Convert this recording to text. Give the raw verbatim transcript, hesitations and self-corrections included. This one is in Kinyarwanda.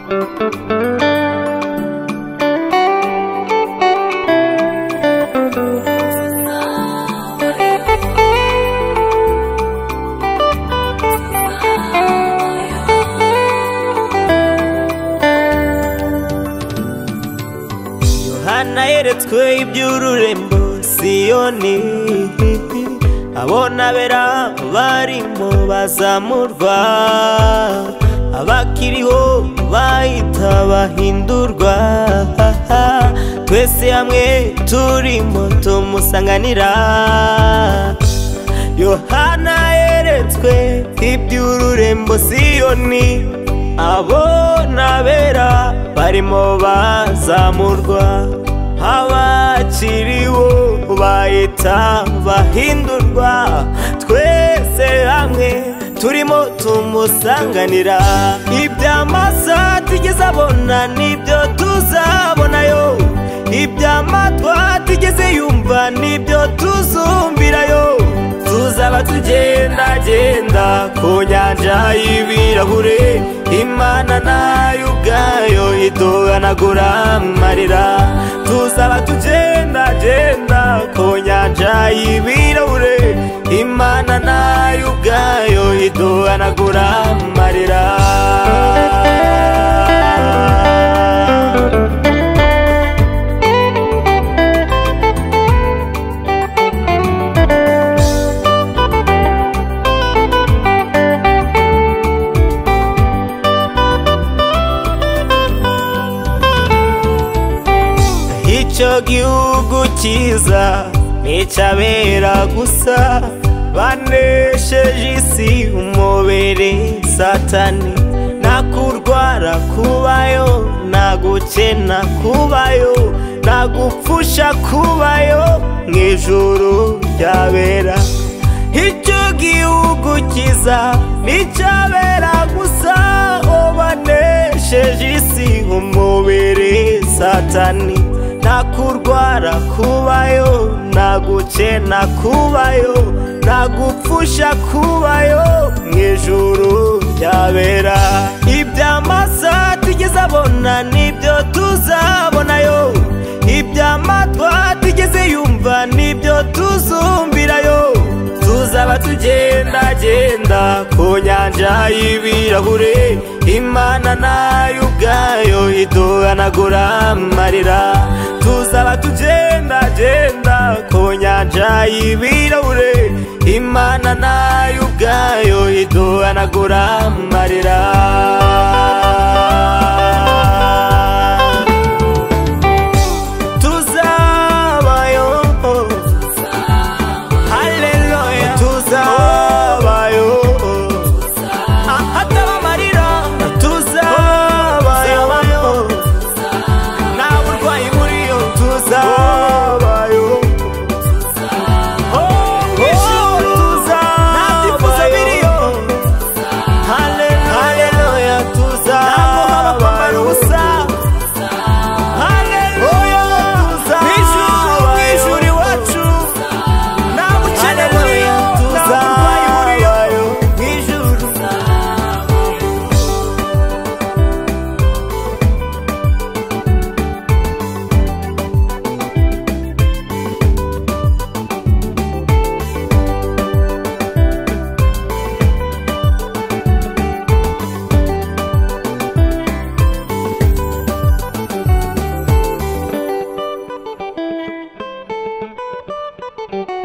Yohana yeretswe iby'ururembo Siyoni, abona bera barimo bazamurwa, abakiriho bahita bahindurwa. Twese hamwe turimo tumusanganira. Yohana yeretswe iby'ururembo Siyoni, abona bera barimo bazamurwa, abakiriho bahita bahindurwa. Twese hamwe turimo tumusanganira. Iby'amaso atigeze abona nibyo tuzabonayo, iby'amatwi atigeze yumva nibyo tuzumvirayo. Tuzaba tugenda genda ku nyanja y'ibirahure, Imana nayo ubwayo iduhanagura amarira. Tuzaba tugenda genda ku nyanja y'ibirahure, Imana nayo ubwayo iduhanagura amarira. Icyo gihugu cyiza n'icy'abera gusa, banesheje isi umubiri Satani. Nta kurwara kubayo, nta gukena kubayo, nta gupfusha kubayo mu ijuru ry'abera. Icyo gihugu cyiza n'icy'abera gusa, banesheje isi umubiri Satani. Nta kurwara kubayo, nta gukena kubayo, nta gupfusha kubayo mu ijuru ry'abera. Iby'amaso atigeze abona nibyo tuzabonayo, iby'amatwi atigeze yumva nibyo tuzumvirayo. Tuzaba tugenda genda ku nyanja y'ibirahure, Imana nayo ubwayo iduhanagura amarira. Tuzaba tugenda genda ku nyanja y'ibirahure, Imana nayo ubwayo iduhanagura amarira. Tuzabayo, haleluya, tuzabayo, ahataba amarira. Tuzabayo, nta burwayi buriyo. Tuzabayo, nta byifuzo biriyo. Haleluya, tuzabayo, kwambara ubusa. Haleluya, tuzabayo, mw'ijuru iwacu nta bukene buriyo, nta burwayi buriyo mw'ijuru. Thank you.